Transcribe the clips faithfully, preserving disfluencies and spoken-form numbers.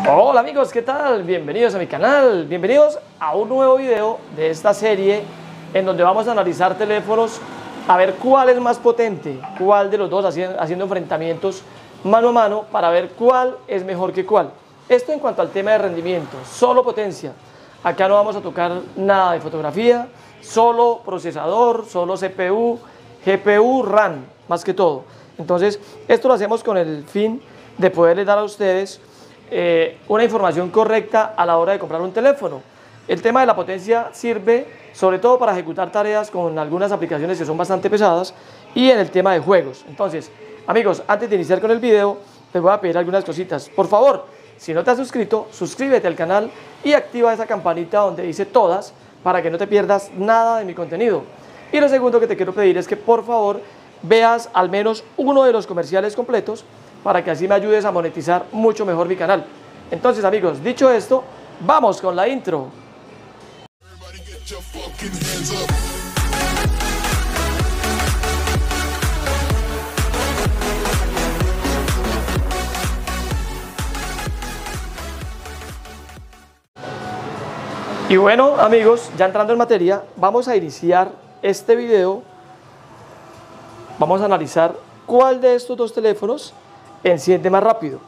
Hola amigos, ¿qué tal? Bienvenidos a mi canal, bienvenidos a un nuevo video de esta serie en donde vamos a analizar teléfonos, a ver cuál es más potente, cuál de los dos haciendo, haciendo enfrentamientos mano a mano para ver cuál es mejor que cuál. Esto en cuanto al tema de rendimiento, solo potencia. Acá no vamos a tocar nada de fotografía, solo procesador, solo C P U, G P U, RAM, más que todo. Entonces, esto lo hacemos con el fin de poderles dar a ustedes eh, una información correcta a la hora de comprar un teléfono. El tema de la potencia sirve sobre todo para ejecutar tareas con algunas aplicaciones que son bastante pesadas y en el tema de juegos. Entonces, amigos, antes de iniciar con el video, les voy a pedir algunas cositas. Por favor, si no te has suscrito, suscríbete al canal y activa esa campanita donde dice todas para que no te pierdas nada de mi contenido. Y lo segundo que te quiero pedir es que por favor veas al menos uno de los comerciales completos para que así me ayudes a monetizar mucho mejor mi canal. Entonces amigos, dicho esto, vamos con la intro. Y bueno amigos, ya entrando en materia, vamos a iniciar este video. Vamos a analizar cuál de estos dos teléfonos enciende más rápido.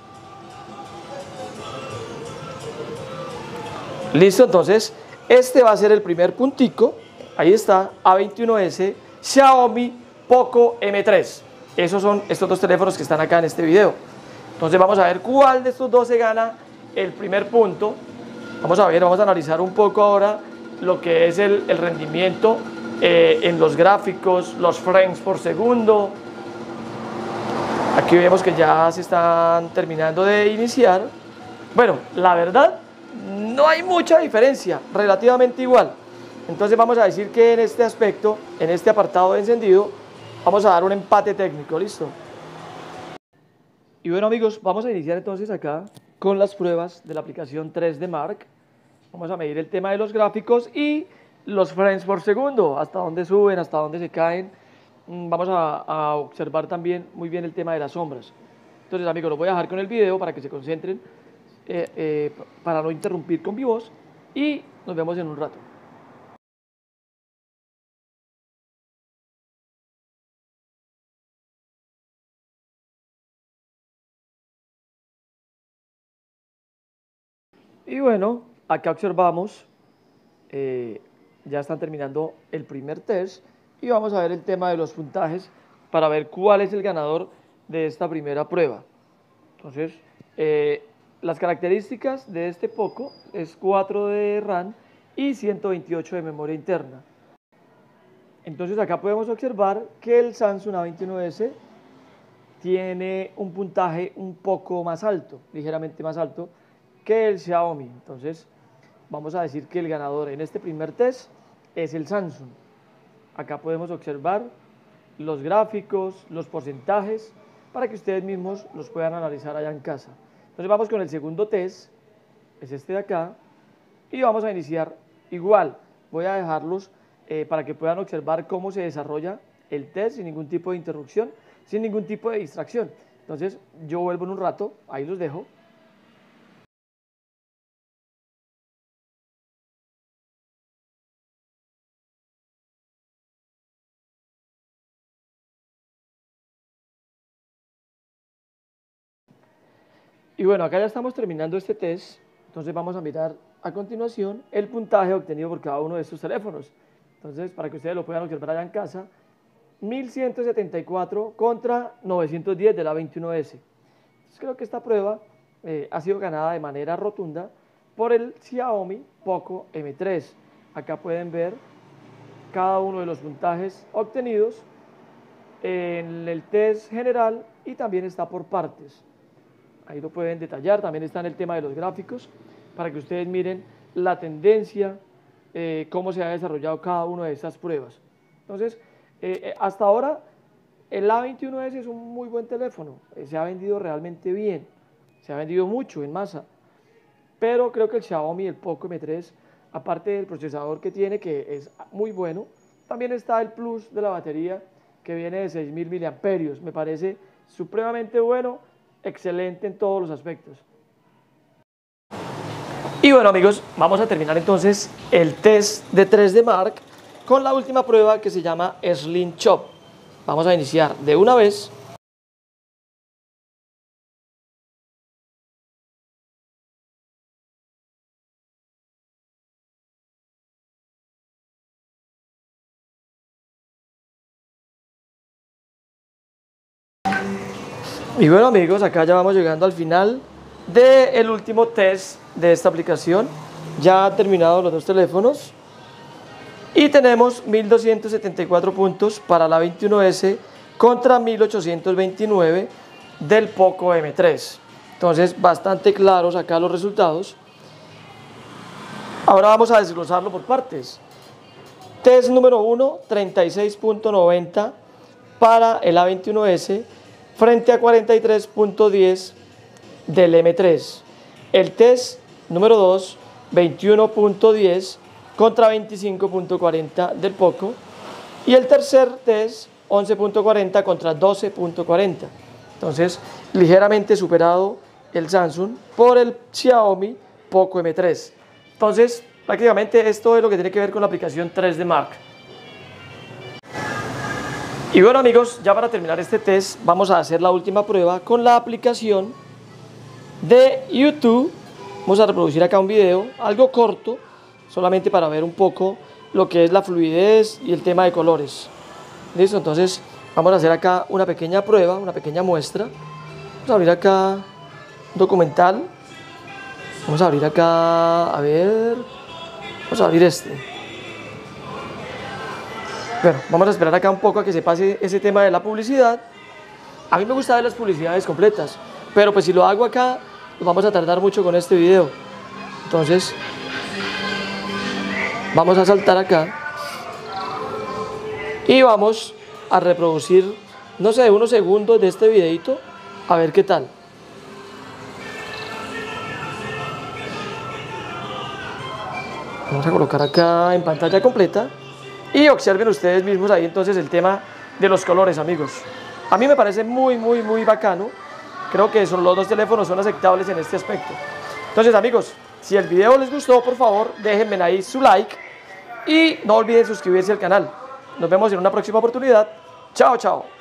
Listo, entonces este va a ser el primer puntico. Ahí está, A veintiuno ese Xiaomi Poco M tres. Esos son estos dos teléfonos que están acá en este video. Entonces vamos a ver cuál de estos dos se gana el primer punto. Vamos a ver, vamos a analizar un poco ahora lo que es el, el rendimiento eh, en los gráficos, los frames por segundo. Aquí vemos que ya se están terminando de iniciar. Bueno, la verdad, no hay mucha diferencia, relativamente igual. Entonces vamos a decir que en este aspecto, en este apartado de encendido, vamos a dar un empate técnico, ¿listo? Y bueno amigos, vamos a iniciar entonces acá con las pruebas de la aplicación tres D Mark. Vamos a medir el tema de los gráficos y los frames por segundo, hasta dónde suben, hasta dónde se caen. Vamos a, a observar también muy bien el tema de las sombras. Entonces amigos, los voy a dejar con el video para que se concentren, eh, eh, para no interrumpir con mi voz, y nos vemos en un rato. Y bueno, acá observamos, eh, ya están terminando el primer test y vamos a ver el tema de los puntajes para ver cuál es el ganador de esta primera prueba. Entonces, eh, las características de este Poco es cuatro de RAM y ciento veintiocho de memoria interna. Entonces acá podemos observar que el Samsung A veintiuno ese tiene un puntaje un poco más alto, ligeramente más alto que el Xiaomi. Entonces vamos a decir que el ganador en este primer test es el Samsung. Acá podemos observar los gráficos, los porcentajes, para que ustedes mismos los puedan analizar allá en casa. Entonces vamos con el segundo test, es este de acá, y vamos a iniciar igual. Voy a dejarlos eh, para que puedan observar cómo se desarrolla el test sin ningún tipo de interrupción, sin ningún tipo de distracción. Entonces yo vuelvo en un rato, ahí los dejo. Y bueno, acá ya estamos terminando este test, entonces vamos a mirar a continuación el puntaje obtenido por cada uno de estos teléfonos. Entonces, para que ustedes lo puedan observar allá en casa, mil ciento setenta y cuatro contra novecientos diez del A veintiuno ese. Entonces, creo que esta prueba eh, ha sido ganada de manera rotunda por el Xiaomi Poco M tres. Acá pueden ver cada uno de los puntajes obtenidos en el test general y también está por partes. Ahí lo pueden detallar, también está en el tema de los gráficos, para que ustedes miren la tendencia, eh, cómo se ha desarrollado cada una de estas pruebas. Entonces, eh, hasta ahora, el A veintiuno ese es un muy buen teléfono, eh, se ha vendido realmente bien, se ha vendido mucho en masa, pero creo que el Xiaomi, el Poco M tres, aparte del procesador que tiene, que es muy bueno, también está el plus de la batería, que viene de seis mil miliamperios hora, me parece supremamente bueno, excelente en todos los aspectos. Y bueno amigos, vamos a terminar entonces el test de tres D Mark con la última prueba que se llama Slim Chop. Vamos a iniciar de una vez. Y bueno amigos, acá ya vamos llegando al final del último test de esta aplicación. Ya han terminado los dos teléfonos y tenemos mil doscientos setenta y cuatro puntos para la veintiuno ese contra mil ochocientos veintinueve del Poco eme tres. Entonces bastante claros acá los resultados. Ahora vamos a desglosarlo por partes. Test número uno, treinta y seis punto noventa para el A veintiuno ese frente a cuarenta y tres punto diez del eme tres. El test número dos, veintiuno punto diez contra veinticinco punto cuarenta del Poco. Y el tercer test, once punto cuarenta contra doce punto cuarenta. Entonces, ligeramente superado el Samsung por el Xiaomi Poco eme tres. Entonces, prácticamente esto es lo que tiene que ver con la aplicación tres D Mark. Y bueno amigos, ya para terminar este test vamos a hacer la última prueba con la aplicación de YouTube. Vamos a reproducir acá un video, algo corto, solamente para ver un poco lo que es la fluidez y el tema de colores. Listo, entonces vamos a hacer acá una pequeña prueba, una pequeña muestra. Vamos a abrir acá documental. Vamos a abrir acá, a ver, vamos a abrir este. Bueno, vamos a esperar acá un poco a que se pase ese tema de la publicidad. A mí me gusta ver las publicidades completas, pero pues si lo hago acá, pues vamos a tardar mucho con este video. Entonces, vamos a saltar acá y vamos a reproducir, no sé, unos segundos de este videito, a ver qué tal. Vamos a colocar acá en pantalla completa. Y observen ustedes mismos ahí entonces el tema de los colores amigos. A mí me parece muy muy muy bacano. Creo que son, los dos teléfonos son aceptables en este aspecto. Entonces amigos, si el video les gustó, por favor déjenme ahí su like. Y no olviden suscribirse al canal. Nos vemos en una próxima oportunidad. Chao, chao.